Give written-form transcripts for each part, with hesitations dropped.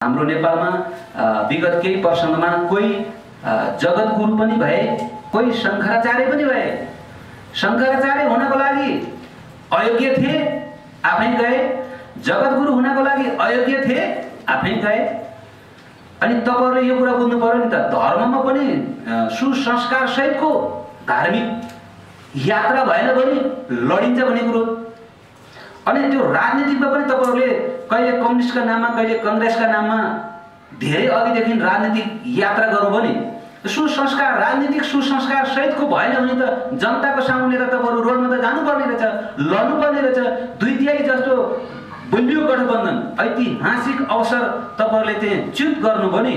हाम्रो नेपालमा विगत केही वर्षमा कोही जगतगुरु पनि भए, कोही शङ्कराचार्य पनि भए। शङ्कराचार्य हुनको लागि अयोग्य थिए, आफै गए। जगतगुरु हुनको लागि अयोग्य थिए, आफै गए। अनि तपाईहरुले यो कुरा बुझ्नु पर्यो नि त, धर्ममा पनि सुसंस्कार सहितको धार्मिक यात्रा भएन भने लडिन्छ भन्ने कुरो। अनि त्यो राजनीतिमा पनि तपाईहरुले कहिले कम्युनिस्टका नाममा, कहिले कांग्रेसका नाममा धेरै अघिदेखि राजनीतिक यात्रा गर्नु भने सुसंस्कार, राजनीतिक सुसंस्कार सहितको भएन भने त जनताको सामुन्ने त तपाईहरु रोडमा त जानुपर्ने रहेछ, लड्नुपर्ने रहेछ। 2/3 जस्तो बलियो गठबन्धन, ऐतिहासिक अवसर तपाईहरुले त्यहाँ च्युत गर्नु भने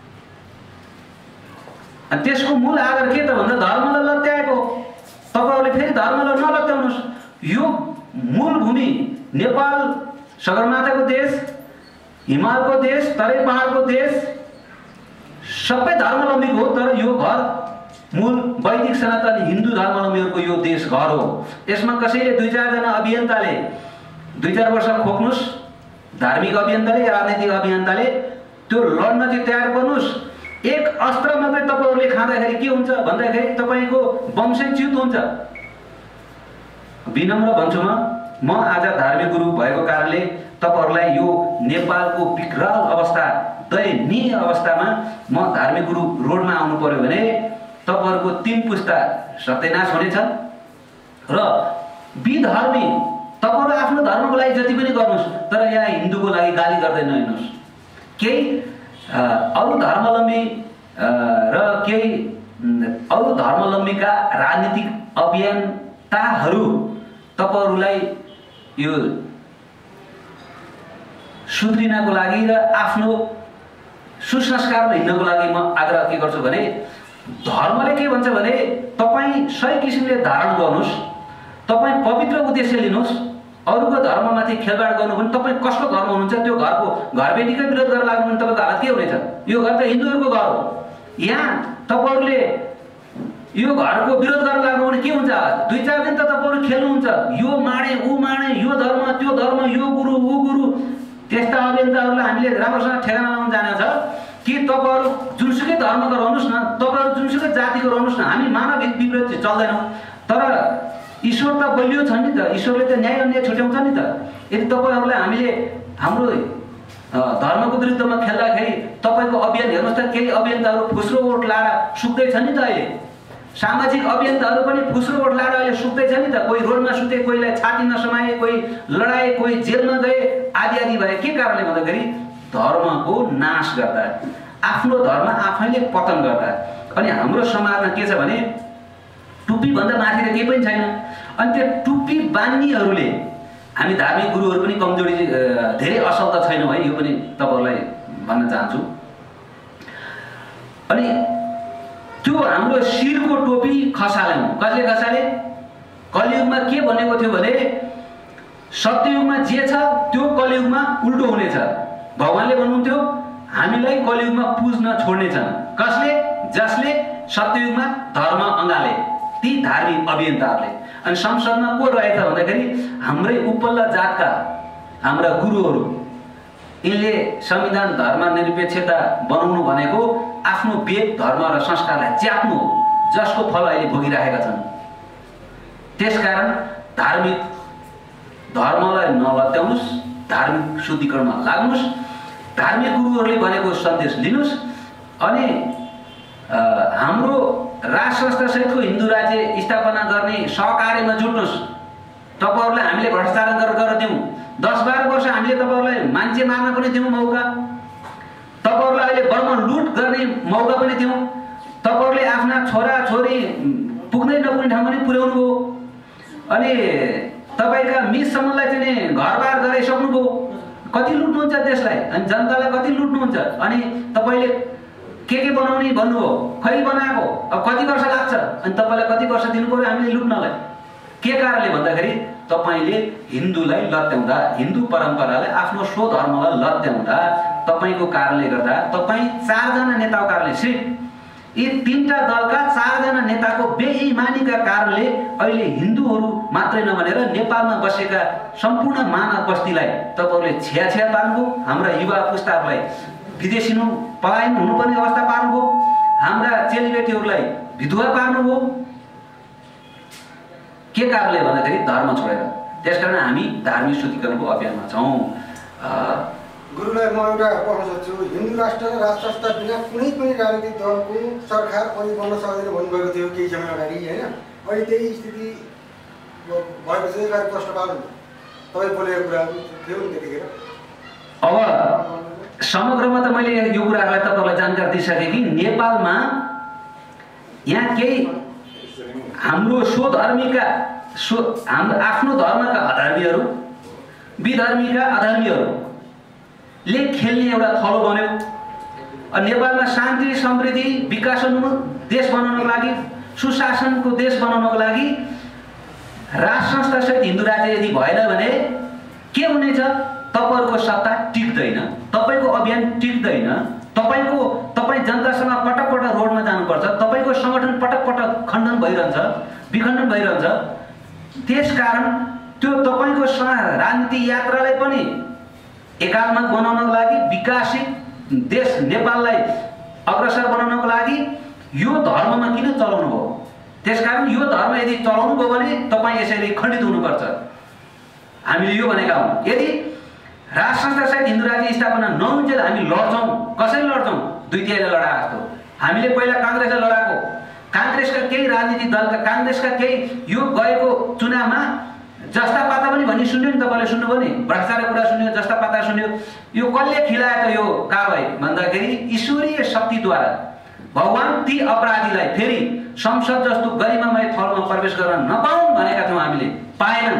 अनि त्यसको मूल आधार के त भन्दा धर्मलाई लत्याएको। तपाईहरुले फेरि धर्मलाई नलत्याउनुस्। यो मूल भूमि नेपाल सगरमाथाको देश, हिमालको देश, तराई पहाडको देश, सबै धर्मावलम्बीको हो। तर यो घर मूल वैदिक सनातन हिन्दू धर्मावलम्बीहरूको यो देश घर हो। यसमा कसैले 2-4 जना अभियन्ताले 2-4 वर्ष खोक्नुस्, धार्मिक अभियन्ताले, राजनीतिक अभियन्ताले त्यो लड्न चाहिँ तयार गर्नुस्। एक अस्त्र मात्रै तपाईहरुले खाँदाखेरि के हुन्छ भन्दाखेरि तपाईको वंशै च्युत हुन्छ। विनम्र भन्छु म आज धार्मिक गुरु भएको कारणले तपाईहरुलाई यो नेपालको विकराल अवस्था, दयनीय अवस्थामा म धार्मिक गुरु रोडमा आउनु पर्यो भने तपाईहरुको 3 पुस्ता सत्यनाश हुनेछ। र विधर्मी तपाईहरु आफ्नो धर्मको लागि जति पनि गर्नुस्, तर यहाँ हिन्दूको लागि गाली गर्दै नहिँड्नुस्। केही अरु धर्मावलम्बी र केही अरु धर्मावलम्बीका राजनीतिक अभियन्ताहरू तपाईहरुलाई यो सुध्रिनको लागि र आफ्नो सुसंस्कारमा हिँड्नको लागि म आग्रह के गर्छु भने धर्मले के भन्छ भने तपाई सही किसिमले धारण गर्नुस्, तपाई पवित्र उद्देश्य लिनुस्। अरूको धर्ममाथि खेलबाड गर्नु भने तपाई कसको घरमा हुनुहुन्छ त्यो घरको घरबेटीकै विरोध गर्न लाग्नु भने तपाईको हालत के हुनेछ? यो घर त हिन्दूहरुको घर हो। यहाँ तपाईहरुले यो घरको विरोध गर्न लाग्नु भने के हुन्छ? 2-4 दिन त तपाईहरु खेल्नुहुन्छ, यो माने उ माने, यो धर्म त्यो धर्म, यो गुरु उ गुरु। त्यस्ता अभियन्ताहरुलाई हामीले राम्रोसँग ठेगाना लाउन जाने छ कि तपाईहरु जुनसुकै धर्मको रहनुस् न, तपाईहरु जुनसुकै जातिको रहनुस् न, हामी मानव विपरीत चाहिँ चल्दैनौं। तर ईश्वर त बलियो छ नि त, ईश्वरले त न्याय अन्याय छुट्याउँछ नि त। यदि तपाईहरुलाई हामीले हाम्रो धर्मको विरुद्धमा खेल्दाखेरि तपाईको अभियान हेर्नुस् त, केही अभियन्ताहरु फुस्रो ओट लाएर सुक्दै छन् नि त। अहिले सामाजिक अभियन्ताहरु पनि फुस्रो ओट लाएर अहिले सुक्दै छन् नि त। कोही रोडमा सुते, कोहीलाई छाती नसमाए, कोही लडाए, कोही जेलमा गए, आदि आदि भए। के कारणले भन्दाखेरि धर्मको नाश गर्दा, आफ्नो धर्म आफैले पतन गर्दा। अनि हाम्रो समाजमा के छ भने टुप्पी भन्दा माथि त केही पनि छैन। अनि त्यो टुप्पी बान्नीहरूले, हामी धार्मिक गुरुहरू पनि कमजोरी धेरै असल त छैनौँ है, यो पनि तपाईहरुलाई भन्न चाहन्छु। अनि त्यो हाम्रो शिरको टोपी खसाल्यौं। कसले खसाले? कलियुगमा के भनेको थियो भने सत्ययुगमा जे छ त्यो कलियुगमा उल्टो हुनेछ। भगवानले भन्नुहुन्थ्यो हामीलाई कलियुगमा पुज्न छोड्नेछन्। कसले? जसले सत्ययुगमा धर्म अँगाले, ती धार्मिक अभियन्ताहरूले। अनि संसदमा को रहेछ भन्दाखेरि हाम्रै उपल्ला जातका हाम्रा गुरुहरू। यिनले संविधान धर्मनिरपेक्षता बनाउनु भनेको आफ्नो वेद, धर्म र संस्कारलाई च्याप्नु हो, जसको फल अहिले भोगिरहेका छन्। त्यसकारण धार्मिक धर्मलाई नलत्याउनुस्, धार्मिक शुद्धिकरणमा लाग्नुस्, धार्मिक गुरुहरूले भनेको सन्देश लिनुस्। अनि हाम्रो राष्ट्र संस्था सहितको हिन्दू राज्य स्थापना गर्ने सहकार्यमा जुट्नुस्। तपाईहरुलाई हामीले भ्रष्टाचार गरेर दिउँ, 10-12 वर्ष हामीले तपाईहरुलाई मान्छे मार्न पनि दिउँ मौका, तपाईहरुलाई अहिले बर्मा लुट गर्ने मौका पनि दिउँ, तपाईहरुले आफ्ना छोरा छोरी पुग्दै नपुग्ने ठाउँमा पनि पुर्याउनु भयो। अनि तपाईका मिससम्मलाई चाहिँ घरबार गराइसक्नुभयो। कति लुट्नुहुन्छ देशलाई, अनि जनतालाई कति लुट्नुहुन्छ। अनि तपाईले के बनाउने भन्नुभयो, खै बनाएको, अब कति वर्ष लाग्छ, अनि तपाईलाई कति वर्ष दिनु पर्यो हामीले लुट्नलाई? के कारणले भन्दाखेरि तपाईले हिन्दूलाई लत्याउँदा, हिन्दू परम्परालाई, आफ्नो स्वधर्मलाई लत्याउँदा तपाईको कारणले गर्दा, तपाई 4 जना नेताको कारणले, श्री यी तीनटा दलका 4 जना नेताको बेइमानीका कारणले अहिले हिन्दूहरू मात्रै नभनेर नेपालमा बसेका सम्पूर्ण मानव बस्तीलाई तपाईहरुले छ्या पार्नुभयो। हाम्रा युवा पुस्ताहरूलाई विदेशी पलायन हुनुपर्ने अवस्था पार्नुभयो। हाम्रा चेलीबेटीहरूलाई विधवा पार्नुभयो। के कारणले भन्दाखेरि धर्म छोडेर। त्यसकारण हामी धार्मिक शुद्धिकरणको अभियानमा छौं। गुरुलाई म एउटा प्रश्न सोध्छु, हिन्दू राष्ट्र र राष्ट्र संस्था बिना कुनै पनि राजनीतिक दलको सरकार पनि बन्न सक्दैन भन्नुभएको थियो केही समय अगाडि, हैन? अहिले त्यही स्थिति भएपछि एक प्रश्न पाल्नु तपाई बोलेको कुरा थियो नि त्यतिखेर। अब समग्रमा त मैले यो कुरालाई तपाईलाई जानकारी दिइसके कि नेपालमा यहाँ केही हाम्रो स्वधर्मीका हाम्रो आफ्नो धर्मका अधर्मीहरू, विधर्मीका अधर्मीहरूले खेल्ने एउटा थलो बन्यो। नेपालमा शान्ति समृद्धि विकासोन्मुख देश बनाउनको लागि, सुशासनको देश बनाउनको लागि राष्ट्र संस्था सहित हिन्दू राज्य यदि भएन भने के हुनेछ? तपाईहरुको सत्ता टिक्दैन, तपाईको अभियान टिक्दैन, तपाई जनतासँग पटक पटक रोडमा जानुपर्छ, तपाईको संगठन पटक पटक खण्डन भइरहन्छ, विखण्डन भइरहन्छ। त्यसकारण त्यो तपाईको राजनीतिक यात्रालाई पनि एकात्मक बनाउनको लागि, विकसित देश नेपाललाई अग्रसर बनाउनको लागि यो धर्ममा किन चलाउनु भयो? त्यसकारण यो धर्म यदि चलाउनु भयो भने तपाई यसैले खण्डित हुनुपर्छ। हामीले यो भनेका हौं। यदि राष्ट्र संस्था सहित हिन्दू राज्य स्थापना नहुन्जेल हामी लड्छौं। कसरी लड्छौं? दुई तिहाईले लडा जस्तो। हामीले पहिला कांग्रेसले लडाको, कांग्रेसका केही राजनीतिक दलका, कांग्रेसका केही यो गएको चुनावमा जस्ता पाता पनि भनि सुन्यो नि, तपाईले सुन्नुभयो नि, भ्रष्टाचारको कुरा सुन्यो, जस्ता पाता सुन्यो। यो कसले खिलाएको यो कारबाही भन्दाखेरि ईश्वरीय शक्तिद्वारा भगवान ती अपराधीलाई फेरि संसद जस्तो गरिमामय थलमा प्रवेश गर्न नपाउन् भनेका थियौं। हामीले पाएनन्।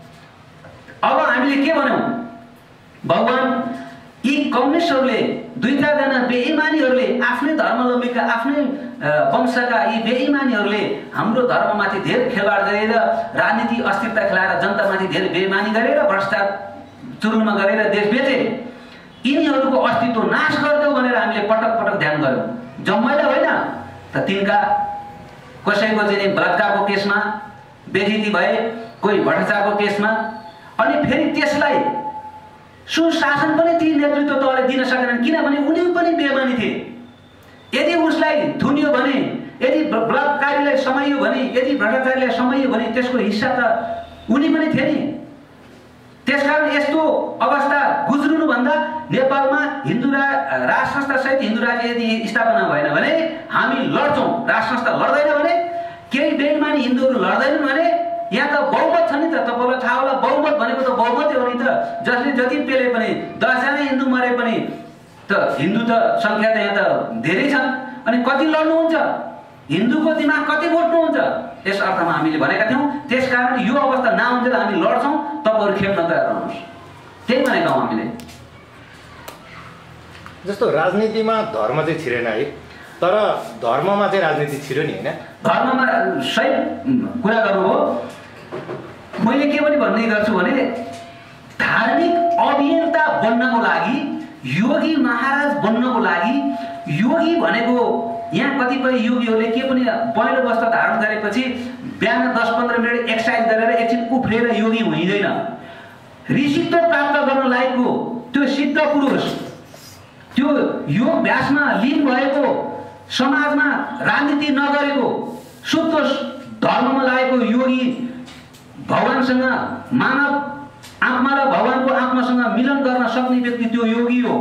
अब हामीले के भन्यौं? भगवान यी कम्युनिस्टहरूले, दुई चार जना बेइमानीहरूले, आफ्नै धर्मावलम्बीका, आफ्नै वंशका यी बेइमानीहरूले हाम्रो धर्ममाथि धेरै खेलवाड गरेर, राजनीतिक अस्थिरता खेलाएर, जनतामाथि धेरै बेइमानी गरेर, भ्रष्टाचार चुरुङमा गरेर देश बेचे। यिनीहरूको अस्तित्व नाश गर्दै भनेर हामीले पटक पटक ध्यान गर्यौं। जम्मैले होइन त तिनका कसैको चाहिँ बलात्कारको केसमा बेइज्जती भए, कोही भ्रष्टाचारको केसमा, अनि फेरि त्यसलाई सुशासन पनि ती नेतृत्व तहले दिन सकेनन्, किनभने उनी पनि बेइमानी थिए। यदि उसलाई थुनियो भने, यदि बलात्कारीलाई समाइयो भने, यदि भ्रष्टाचारीलाई समाइयो भने त्यसको हिस्सा त उनी पनि थिए नि। त्यसकारण यस्तो अवस्था गुज्रिनु भन्दा नेपालमा हिन्दू राष्ट्र संस्था सहित हिन्दू राज्य यदि स्थापना भएन भने हामी लड्छौं। राष्ट्र संस्था लड्दैन भने, केही बेइमानी हिन्दूहरू लड्दैनन् भने यहाँ त बहुमत छ नि त। तपाईलाई थाहा होला, बहुमत भनेको त बहुमत हो नि त। जसले जति पेले पनि 10 जना हिन्दू मरे पनि त हिन्दू त संख्या त यहाँ त धेरै छन्। अनि कति लड्नुहुन्छ? हिन्दूको दिमाग कति बोट्नुहुन्छ? यस अर्थमा हामीले भनेका थियौं। त्यसकारण यो अवस्था नआउन्जेल हामी लड्छौं। तपाईहरु खेप्न तयार रहनुहोस्। त्यही भनेका हौं हामीले। जस्तो राजनीतिमा धर्म चाहिँ छिरेन है, तर धर्ममा चाहिँ राजनीति छिर्यो नि, हैन? धर्ममा सही कुरा गर्नुभयो। मैले के पनि भन्ने गर्छु भने धार्मिक अभियन्ता बन्नको लागि, योगी महाराज बन्नको लागि, योगी भनेको यहाँ कतिपय योगीहरूले के पनि पहेँलो वस्त्र धारण गरेपछि बिहान 10-15 मिनट एक्सर्साइज गरेर एकछिन उफ्रेर योगी हुँदैन। ऋषित्व प्राप्त गर्न लायकको त्यो सिद्ध पुरुष, त्यो योग अभ्यासमा लीन भएको, समाजमा राजनीति नगरेको, शुद्ध धर्ममा लागेको योगी भगवानसँग, मानव आत्मा र भगवानको आत्मासँग मिलन गर्न सक्ने व्यक्ति त्यो योगी हो।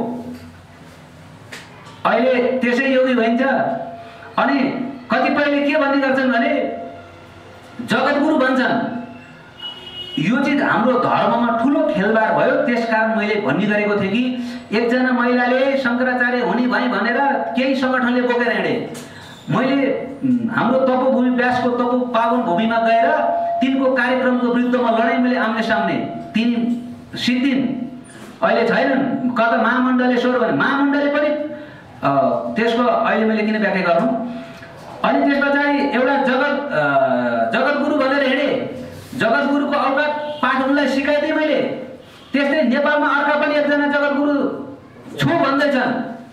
अहिले त्यसै योगी भइन्छ। अनि कतिपयले के भन्ने गर्छन् भने जगतगुरु भन्छन्। यो चाहिँ हाम्रो धर्ममा ठूलो खेलबाड भयो। त्यसकारण मैले भन्ने गरेको थिएँ कि एकजना महिलाले शंकराचार्य हुने भए भनेर केही संगठनले बोकेर हिँडे। मैले हाम्रो तपोभूमि व्यासको तपो पावन भूमिमा गएर तिनको कार्यक्रमको विरुद्धमा लडाई मैले आम्ने सामने। तिनी सिद्धिन अहिले छैनन्। कता महामण्डलेश्वर भने महामण्डले पनि त्यसको अहिले मैले किन व्याख्या गर्नु। अनि त्यसमा चाहिँ एउटा जगतगुरु भनेर हिँडे। जगतगुरुको औकात पाठ उनलाई सिकाइदिए मैले। त्यस्तै नेपालमा अर्का पनि एकजना जगतगुरु छु भन्दैछन्।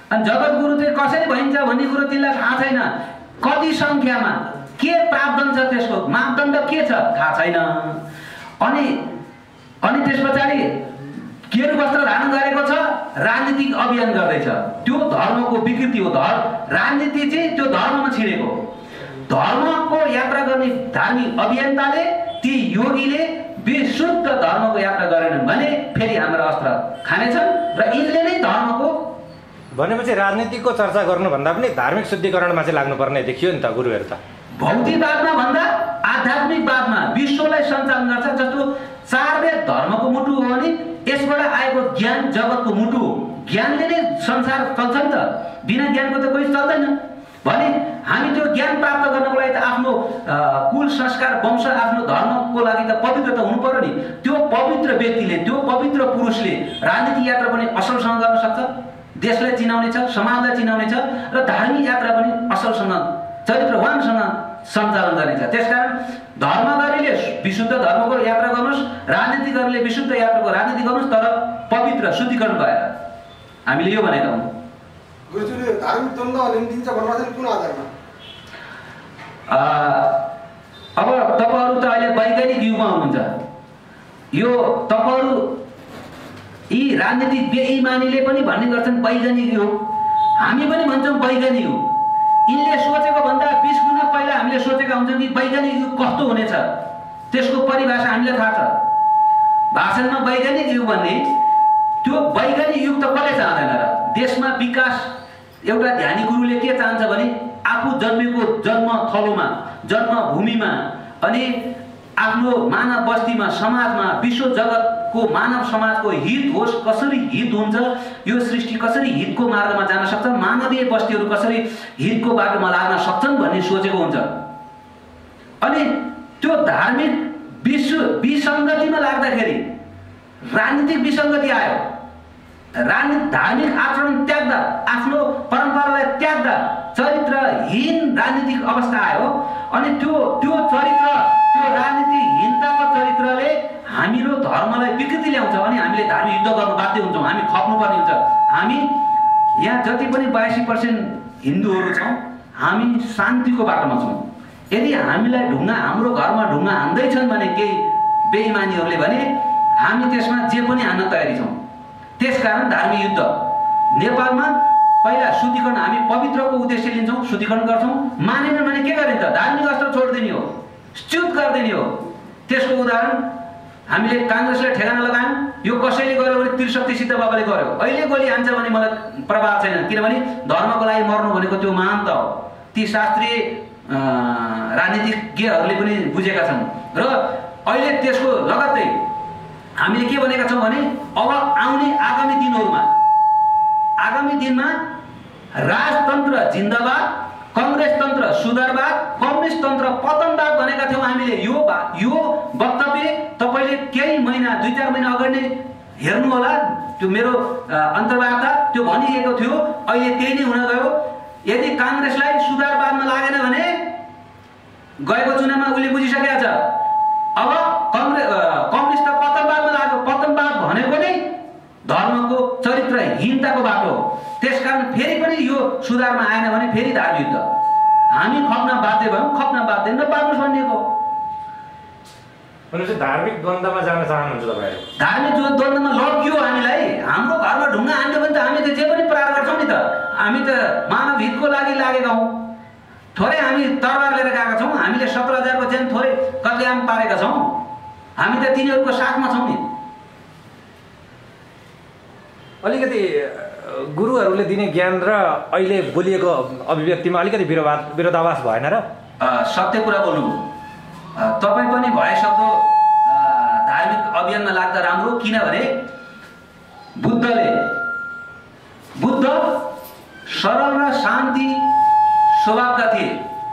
अनि जगतगुरु चाहिँ कसरी भइन्छ भन्ने कुरो तिमीलाई थाहा छैन। कति सङ्ख्यामा के प्रावधान छ त्यसको मापदण्ड के छ थाहा छैन। अनि त्यस पछाडि केरु वस्त्र धारण गरेको छ, राजनीतिक अभियान गर्दैछ। त्यो धर्मको विकृति हो। राजनीति चाहिँ त्यो धर्ममा छिरेको। धर्मको यात्रा गर्ने धार्मिक अभियन्ताले ती योगीले विशुद्ध धर्मको यात्रा गरेनन् भने फेरि हाम्रो अस्त्र खानेछन् र यिनले नै धर्मको भनेपछि राजनीतिको चर्चा गर्नुभन्दा पनि धार्मिक शुद्धिकरणमा चाहिँ लाग्नुपर्ने देखियो नि त गुरुहरू त। भौतिकवादमा भन्दा आध्यात्मिकवादमा विश्वलाई सञ्चालन गर्छ। जस्तो 4 वेद धर्मको मुटु हो भने यसबाट आएको ज्ञान जगतको मुटु हो। ज्ञानले नै संसार चल्छ नि त, बिना ज्ञानको त कोही चल्दैन। भने हामी त्यो ज्ञान प्राप्त गर्नको लागि त आफ्नो कुल संस्कार वंश आफ्नो धर्मको लागि त पवित्र त हुनु पर्यो नि। त्यो पवित्र व्यक्तिले, त्यो पवित्र पुरुषले राजनीतिक यात्रा पनि असलसँग गर्न सक्छ, देशलाई चिनाउने छ, समाजलाई चिनाउने छ र धार्मिक यात्रा पनि असलसँग चरित्रवानसँग सञ्चालन गर्ने छ। त्यसकारण धर्मकारीले विशुद्ध धर्मको यात्रा गर्नुहोस्, राजनीतिकहरूले विशुद्ध यात्राको राजनीति गर्नुहोस्, तर पवित्र शुद्धिकरण भएर। हामीले यो भनेका हौँ। गुरुजीले धार्मिक द्वन्द्व निम्तिन्छ भन्नुहुन्छ कुन आधारमा? अब तपाईहरु त अहिले वैज्ञानिक युगमा हुनुहुन्छ। यो तपाईहरु यी राजनीतिक बेइमानीले पनि भन्ने गर्छन् वैज्ञानिक युग, हामी पनि भन्छौँ वैज्ञानिक युग। यिनले सोचेको भन्दा 20 गुणा पहिला हामीले सोचेका हुन्छौँ कि वैज्ञानिक युग कस्तो हुनेछ। त्यसको परिभाषा हामीलाई थाहा छ। भाषणमा वैज्ञानिक युग भन्ने त्यो वैज्ञानिक युग त कसले चाहँदैन र? देशमा विकास एउटा ध्यानी गुरुले के चाहन्छ भने आफू जन्मेको जन्मथलोमा, जन्मभूमिमा अनि आफ्नो मानव बस्तीमा, समाजमा, विश्व जगतको मानव समाजको हित होस्। कसरी हित हुन्छ, यो सृष्टि कसरी हितको मार्गमा जान सक्छ, मानवीय बस्तीहरू कसरी हितको बाटोमा लाग्न सक्छन् भन्ने सोचेको हुन्छ। अनि त्यो धार्मिक विसङ्गतिमा लाग्दाखेरि राजनीतिक विसङ्गति आयो। धार्मिक आचरण त्याग्दा, आफ्नो परम्परालाई त्याग्दा चरित्रहीन राजनीतिक अवस्था आयो। अनि त्यो चरित्र, त्यो राजनीतिहीनताको चरित्रले हाम्रो धर्मलाई विकृति ल्याउँछ। अनि हामीले धार्मिक युद्ध गर्न बाध्य हुन्छौँ, हामी खप्नुपर्ने हुन्छ। हामी यहाँ जति पनि 82% हिन्दूहरू छौँ, हामी शान्तिको बाटोमा छौँ। यदि हामीलाई हाम्रो घरमा ढुङ्गा हान्दैछन् भने केही बेइमानीहरूले भने हामी त्यसमा जे पनि हान्न तयारी छौँ। त्यसकारण धार्मिक युद्ध नेपालमा पहिला शुद्धिकरण, हामी पवित्रको उद्देश्य लिन्छौँ, शुद्धिकरण गर्छौँ। मानेन भने के गर्ने त? धार्मिक अस्त्र छोडिदिने हो, च्युत गरिदिने हो। त्यसको उदाहरण हामीले काङ्ग्रेसलाई ठेगाना लगायौँ। यो कसैले गर्यो भने त्रिशक्ति सिद्ध बाबाले गर्यो। अहिले गोली हान्छ भने मलाई प्रभाव छैन, किनभने धर्मको लागि मर्नु भनेको त्यो महानता हो। ती शास्त्रीय राजनीतिज्ञहरूले पनि बुझेका छन्। र अहिले त्यसको लगत्तै हामीले के भनेका छौँ भने अब आउने आगामी दिनमा राजतन्त्र जिन्दाबाद, कांग्रेस तन्त्र सुधारवाद, कम्युनिस्ट तन्त्र पतनवाद भनेका थियौँ हामीले। यो वक्तव्य तपाईले केही महिना 2-4 महिना अगाडि नै हेर्नु होला। त्यो मेरो अन्तर्वार्ता त्यो भनिएको थियो। अहिले त्यही नै हुन गयो। यदि कांग्रेसलाई सुधारवादमा लागेन भने गएको चुनावमा उले बुझिसकेको छ। अब कम्युनिस्ट पतनवादमा लाग्यो। पतनवाद भनेको नै धर्मको चरित्रहीनताको बाटो हो। त्यसकारण फेरि पनि यो सुधारमा आएन भने फेरि धार्मिक युद्ध हामी खप्न बाध्य भयौँ। खप्न बाध्य नपार्नुहोस् भनिएको। भनेपछि धार्मिक द्वन्द्वमा जान चाहनुहुन्छ तपाईहरु? धार्मिक द्वन्द्वमा लग्यो हामीलाई। हाम्रो घरमा ढुङ्गा हान्यो भने त हामी त जे पनि प्रहार गर्छौँ नि त। हामी त मानव हितको लागि लागेका हौँ। थोरै हामी तरबार लिएर गएका छौँ। हामीले 17,000 को ज्यान थोरै कत्लेआम पारेका छौँ। हामी त तिनीहरूको साथमा छौँ नि। अलिकति गुरुहरूले दिने ज्ञान र अहिले बोलिएको अभिव्यक्तिमा अलिकति विरोधाभास भएन र? सत्य कुरा बोल्नु। तपाईँ पनि भएसक्दो धार्मिक अभियानमा लाग्दा राम्रो। किनभने बुद्ध सरल र शान्ति स्वभावका थिए।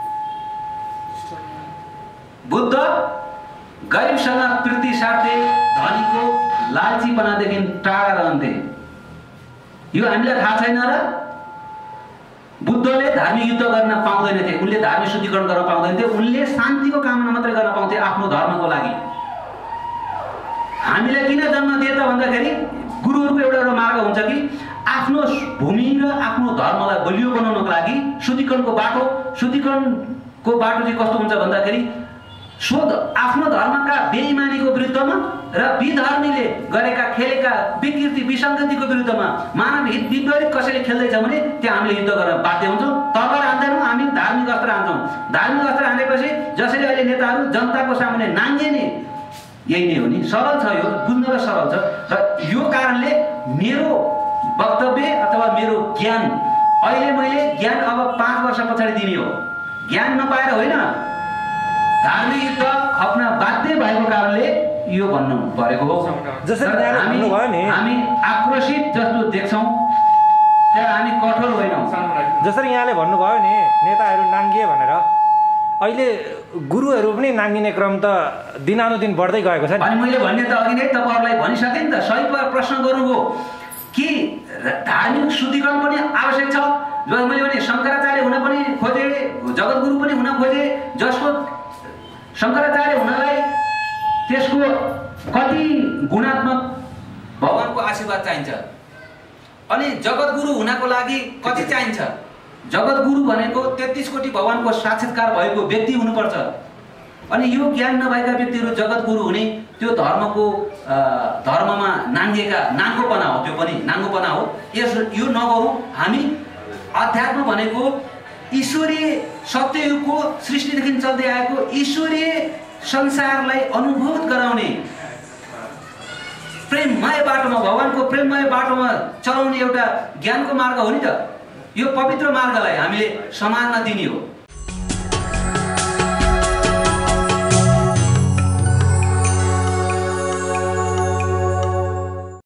बुद्ध गरिबसँग प्रीति सार्थे, धनीको लालचीपनादेखि टाढा रहन्थे। यो हामीलाई थाहा छैन र? बुद्धले धार्मिक युद्ध गर्न पाउँदैनथे, उनले धार्मिक शुद्धिकरण गर्न पाउँदैनथे। उनले शान्तिको कामना मात्रै गर्न पाउँथे आफ्नो धर्मको लागि। हामीलाई किन जन्म दिए त भन्दाखेरि गुरुहरूको एउटा मार्ग हुन्छ कि आफ्नो भूमि र आफ्नो धर्मलाई बलियो बनाउनको लागि शुद्धिकरणको बाटो चाहिँ कस्तो हुन्छ भन्दाखेरि आफ्नो धर्मका बेइमानीको विरुद्धमा र विधर्मीले गरेका खेलेका विकृति विसङ्गतिको विरुद्धमा मानव हित विपरीत कसैले खेल्दैछ भने त्यहाँ हामीले युद्ध गर्न बाध्य हुन्छौँ। तरबार हान्दैनौँ, हामी धार्मिक अस्त्र हान्छौँ। धार्मिक अस्त्र हानेपछि जसरी अहिले नेताहरू जनताको सामुन्ने नाङ्गिने यही नै हो नि। सरल छ, यो बुझ्न सरल छ। र यो कारणले मेरो वक्तव्य अथवा मेरो ज्ञान अहिले मैले ज्ञान अब 5 वर्ष पछाडि दिने हो। ज्ञान नपाएर होइन, धार्मिक युद्ध खप्न बाध्य भएको कारणले यो भन्नु परेको हो। हामी आक्रोशित जस्तो देख्छौँ, त्यहाँ हामी कठोर होइनौँ। जसरी यहाँले भन्नुभयो नि नेताहरू नाङ्गिए भनेर, अहिले गुरुहरू पनि नाङ्गिने क्रम त दिनानुदिन बढ्दै गएको छ। अनि मैले भन्ने त अघि नै तपाईँहरूलाई भनिसकेँ नि त, सही प्रश्न गर्नुभयो कि धार्मिक शुद्धिकरण पनि आवश्यक छ। मैले भने शङ्कराचार्य हुन पनि खोजे, जगद्गुरु पनि हुन खोजे, जसको शङ्कराचार्य हुनलाई त्यसको कति गुणात्मक भगवानको आशीर्वाद चाहिन्छ, अनि जगद्गुरु हुनको लागि कति चाहिन्छ। जगद्गुरु भनेको 33 कोटी भगवानको साक्षात्कार भएको व्यक्ति हुनुपर्छ। अनि यो ज्ञान नभएका व्यक्तिहरू जगद्गुरु हुने त्यो धर्ममा नाङ्गेका नाङ्गोपना हो, त्यो पनि नाङ्गोपना हो। यो नगरौँ। हामी अध्यात्म भनेको ईश्वरीय सत्ययुगको सृष्टिदेखि चल्दै आएको ईश्वरीय संसारलाई अनुभूत गराउने प्रेममय बाटोमा, भगवानको प्रेममय बाटोमा चलाउने एउटा ज्ञानको मार्ग हो नि त। यो पवित्र मार्गलाई हामीले समाजमा दिने हो।